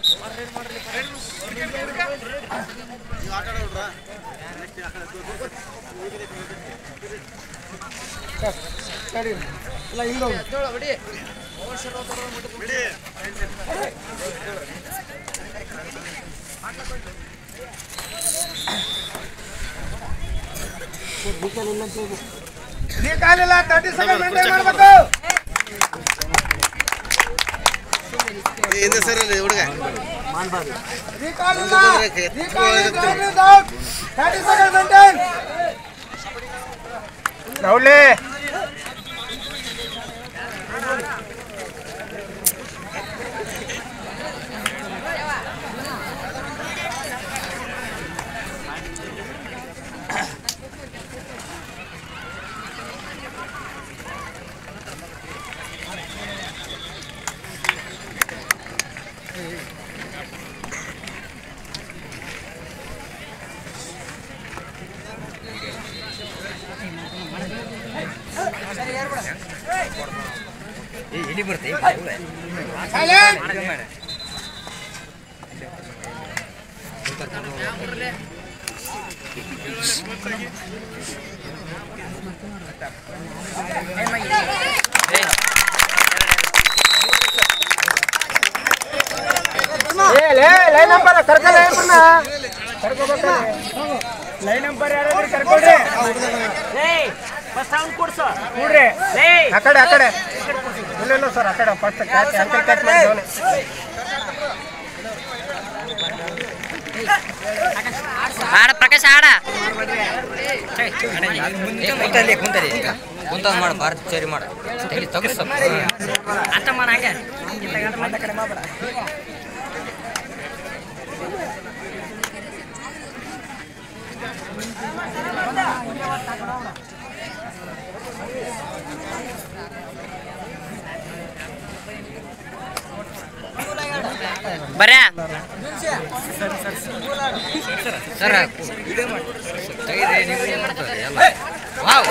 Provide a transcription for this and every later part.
ಕಾಲಿಲ್ಲ 30 second maintain ಮಾಡಬೇಕು ಏನು sir ಅಲ್ಲಿ ಹುಡುಗ ಮಾಡಬಾರದು ಈ ಕಾಲಿಲ್ಲ 30 ಸೆಕೆಂಡ್ ಮೇಂಟೈನ್ ರೌಲೆ ಎಲ್ಲಿ ಬರ್ತೆ ಲೈನ್ ನಂಬರ್ ಕರ್ಕೊಳ್ಳಿ ಲೈನ್ ನಂಬರ್ ಯಾರಾದ್ರೂ ಕರ್ಕೊಳ್ರಿ ಕೂಡ್ರಿ ಆ ಕಡೆ ಇಲ್ಲ ಸರ್ ಆ ಕಡೆ ಫಸ್ಟ್ ಕ್ಯಾಚ್ ಅಂಕಲ್ ಕ್ಯಾಚ್ ಮಾಡಿ ಆಡ ಪ್ರಕಾಶ್ ಆಡ ಕುಂತ ಮಾಡ ಭಾರತ ಸರಿ ಮಾಡ ತಗಸ ಅಂತ ಮಾಡ ಹಂಗೆ ಬರ್ಯಾ ಸರ್ ತೆಗಿದೆ ನೀವು ಏನು ಮಾಡ್ತಾರೆ ಎಲ್ಲ ವಾವ್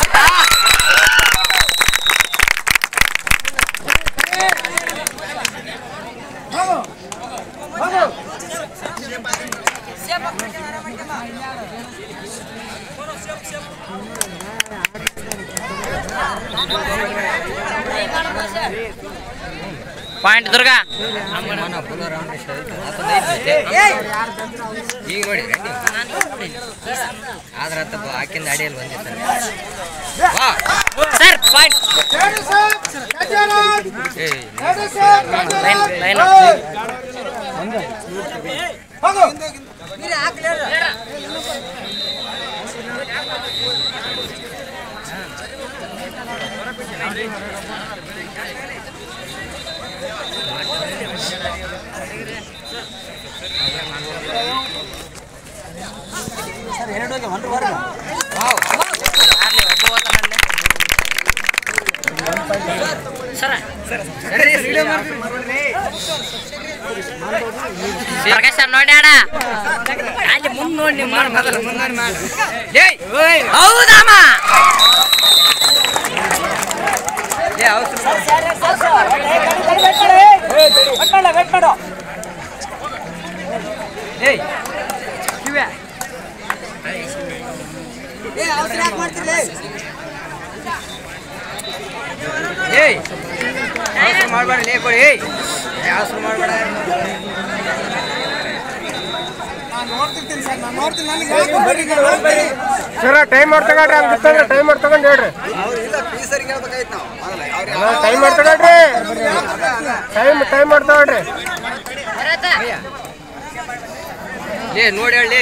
ಪಾಯಿಂಟ್ ದುರ್ಗ ಈಗ ನೋಡಿ ಆದ್ರ ಹಾಕಿಂದ ಅಡಿಯಲ್ಲಿ ಬಂದಿರ್ತಾರೆ ಸರ್ ಪಾಯಿಂಟ್ ಲೈನ್ ಪ್ರಕಾಶ್ ನೋಡ್ಯಾಡ ಅಲ್ಲಿ ಮುಂದೆ ನೋಡಿ ಹೌದಮ್ಮ ಮಾಡಬೇಡ ಕೊಡಿ ಅವಸರ ಮಾಡಬೇಡ ಸರ್ ಟೈಮರ್ ತಗೊಂಡ್ರಿ ಹಂಗಿತ್ತಂದ್ರೆ ಟೈಮರ್ ತಗೊಂಡು ಹೇಳ್ರಿ ಟೈಮರ್ ತಗೊಂಡ್ರಿ ಟೈಮರ್ ತಗೊಂಡ್ರಿ ನೋಡಿ ಹೇಳಿ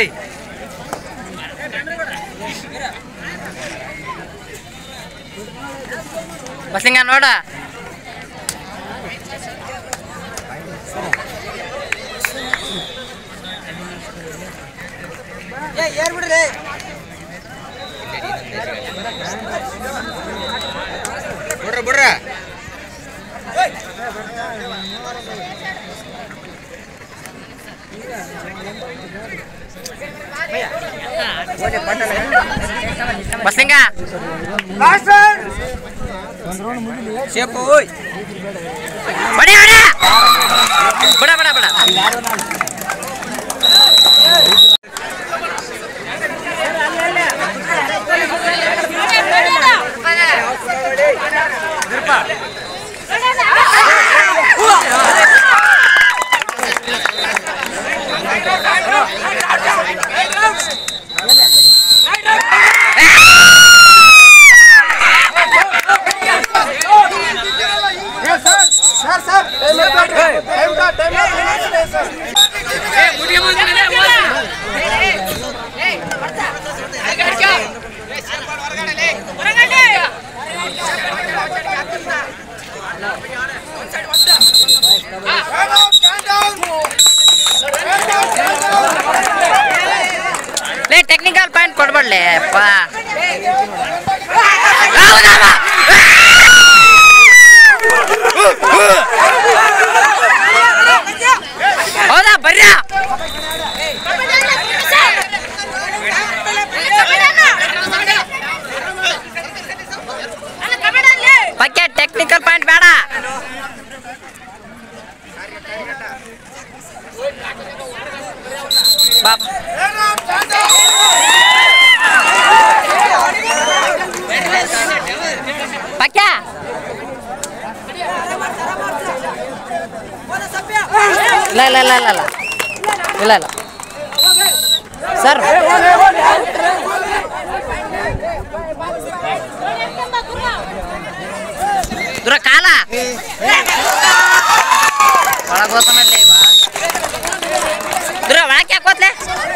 ಬಸ್ಲಿಂಗ ನೋಡ ಏರ್ಬಿಡ್ರಿ ಬಿಡ್ರ ಬಸ್ಲಿಂಗ ಸೇಪು ಬಡಿ ಬಿಡ ಬಿಡ ಬಿಡ ಟೆಕ್ನಿಕಲ್ ಪಾಯಿಂಟ್ ಕೊಡ್ಬಡ್ಲೆ ಅಪ್ಪ ಹೌದಾ ಬರ್ರ ಪಕ್ಕೆ ಟೆಕ್ನಿಕಲ್ ಪಾಯಿಂಟ್ ಬೇಡ ಪಕ್ಕ ಇಲ್ಲ ಇಲ್ಲ ಇಲ್ಲ ಇಲ್ಲ ಇಲ್ಲ ಇಲ್ಲ ಸರ್ ದೂರ ಕಾಲ ಒಳಗೋತನಲ್ಲಿ ದೂರ ಒಳಕ್ಕೆ ಹಾಕೋತ್ಲೆ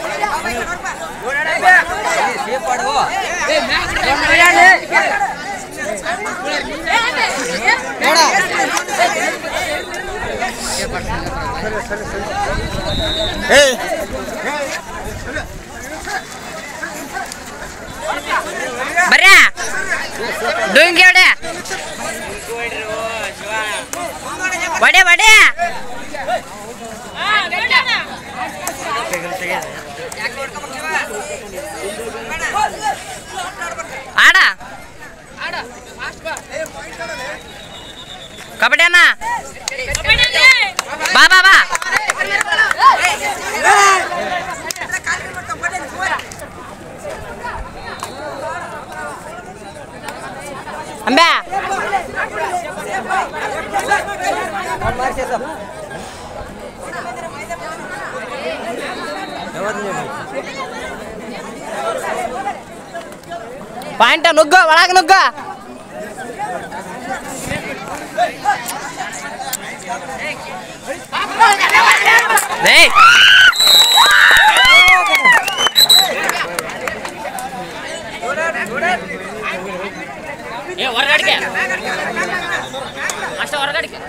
ಬರ್ರ ಡೂಯಿಂಗ್ ಹೊಡೆ ಹೊಡೆ ಹೊಡೆ ಆಡ ಕಬಡ್ಡಿ ಅಣ್ಣ ಬಾ ಬಾ ಬಾ ಅಂಬೆ ಪಾಯಿಂಟ ನುಗ್ಗ ಒಳಗ ನುಗ್ಗ ಹೊರಗಡಿಕೆ ಅಷ್ಟ ಹೊರಗಡಿಕೆ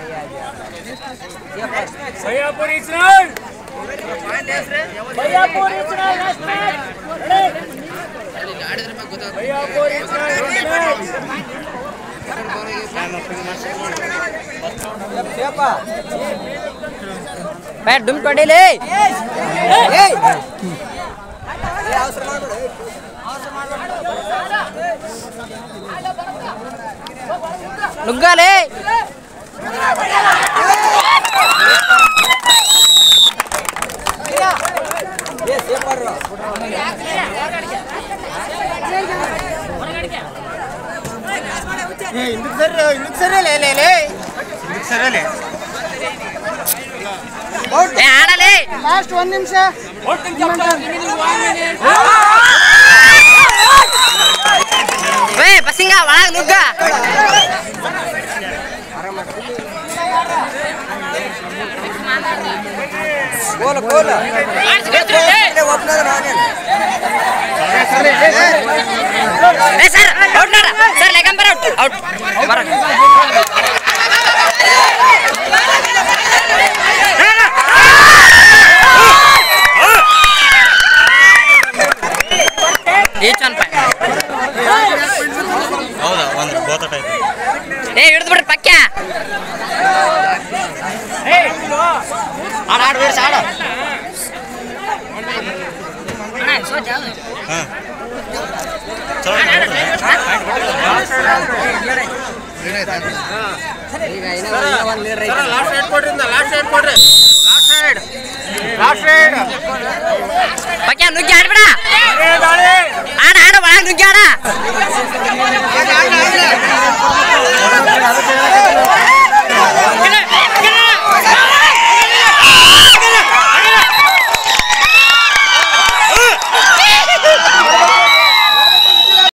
ಡುಮ್ ಕೊಡಿಲಿ ನುಗ್ಗಲೇ ಆಡಲೇ ಲಾಸ್ಟ್ 1 ನಿಮಿಷ ಬಸ್ಸಿಂಗ ಒಳಗ ನುಗ್ಗ ಸರ್ ಔಟ್ ನೋಡ ಸರ್ ಲೆಗಂಬರ್ ಔಟ್ ಬರ ಹೌದಾ ಒಂದು ಬೋತ ಟೈಪ್ ಹಿಡಿದು ಬಿಡ್ರಿ ಪಕ್ಕ ಆಡ ಬಿಡ್ಸ ಆಡ ಹಾಂ ಈಗ ಇನ್ನೂ ಒಂದು ಲೀಡರ್ ಐತೆ ಲಾಸ್ಟ್ ಸೈಡ್ ಕೊಡ್ರಿ ಲಾಸ್ಟ್ ಸೈಡ್ ಕೊಡ್ರಿ ಲಾಸ್ಟ್ ಸೈಡ್